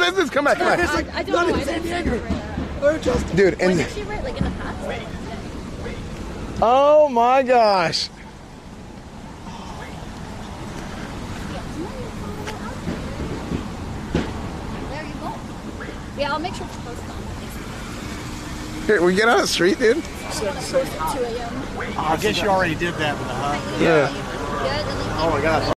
is this? Come back, come back. I don't know. I didn't see her write that. Dude, When did she write? Like in the past? oh my gosh. There you go. Yeah, I'll make sure to post on. Here, we get on the street, dude. Post at 2 a.m. I guess you already did that with the hut. Yeah. Good. Oh my God.